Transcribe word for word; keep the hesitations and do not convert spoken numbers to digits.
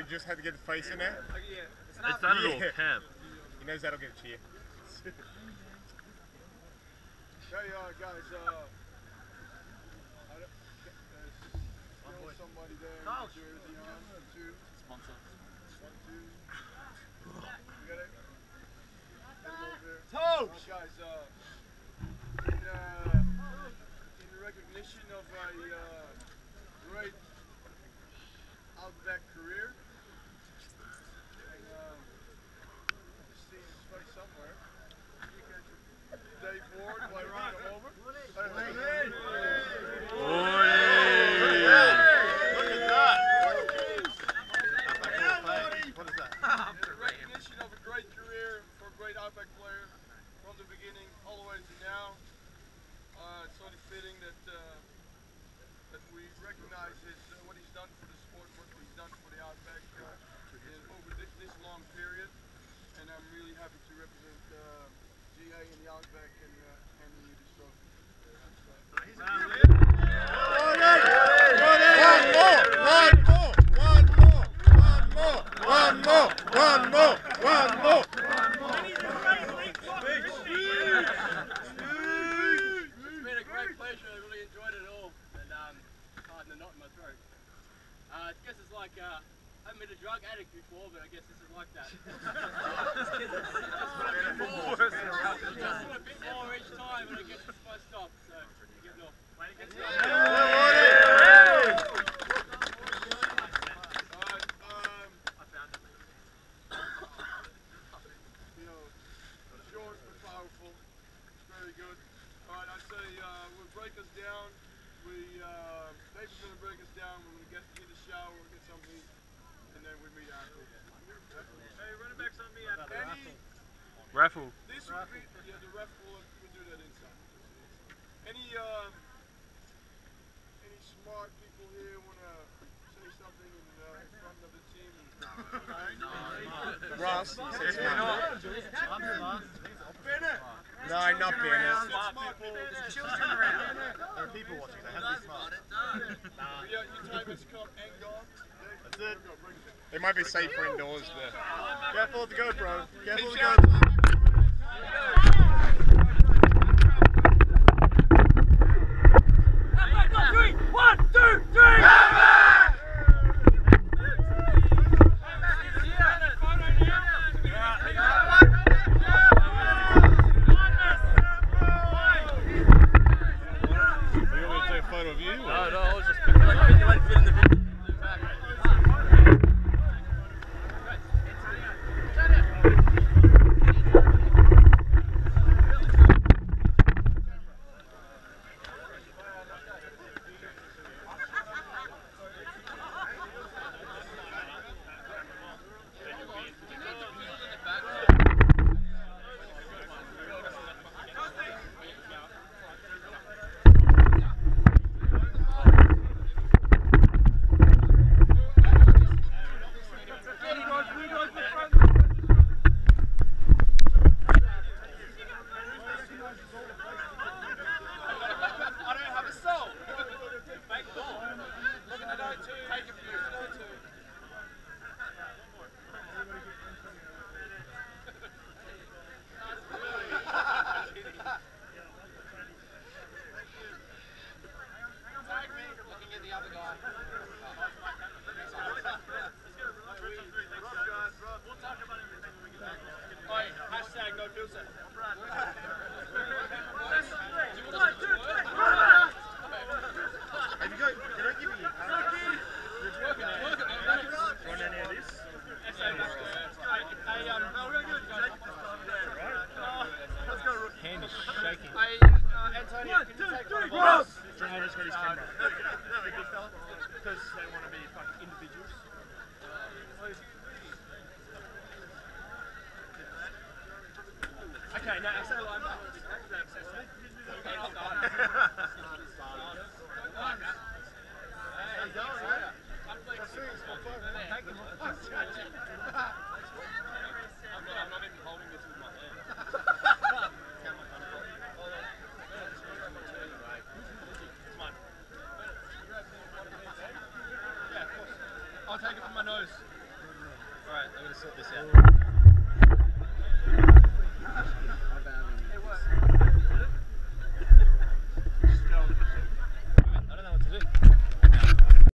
just had to get the face in there. It's done it all camp. He knows that'll get a cheer. Hey uh, guys, uh, I don't, there's still somebody there in New Jersey on, two. Sponsor. One, two. You got it? Get him over there. Toes! Right, guys, uh, in, uh, in recognition of a uh, great Outback career, and um, this team's face somewhere. Dave Ward, why don't you come over? Hey, hey, hey. Look at that! What is that? In recognition of a great career for a great Outback player from the beginning all the way to now, uh, it's only fitting that uh, that we recognize his, uh, what he's done for the sport, what he's done for the Outback uh, in, over this, this long period, and I'm really happy to represent uh, G A in the Outback and uh, handing you this trophy. One more! One more! One more! One more! One more! It's been a great pleasure. I really enjoyed it all, and um, pardon the knot in my throat. Uh, I guess it's like uh, I haven't been a drug addict before, but I guess this is like that. Just want a bit more. Just want a bit more each time, and I guess it's my stop. So you're getting off. Let's go. Break us down. We, uh, David's going to break us down. We're going to get in the shower, we'll get something to eat, and then we meet after. Hey, running back's on me. Any, Raffle. This would be, yeah, the raffle, we'll, we'll do that inside. Any, uh, any smart people here want to say something in, uh, in front of the team? Ross, say smart. I'm smart. No, not Bennett. There's children around. There are people watching. They have to be smart. Nah. Yeah, your time has come and gone. That's it. They might be safer indoors there. Careful with the GoPro. Careful with the GoPro. One, two, three! Photo of you? No, no, I was just picking like you went fit in the video. Okay, now say line back. I'm not even holding this with my hand. I'll take it from my nose. sort this out.